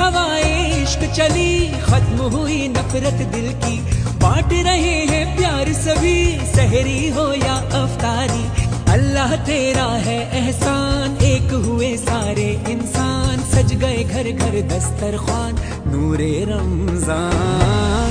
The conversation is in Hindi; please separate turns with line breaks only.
हवाएं इश्क चली, खत्म हुई नफरत दिल की, बांट रहे हैं प्यार सभी, सहरी हो या अफ्तारी। अल्लाह तेरा है एहसान, एक हुए सारे इंसान, सज गए घर घर दस्तरखान, नूरे रमजान।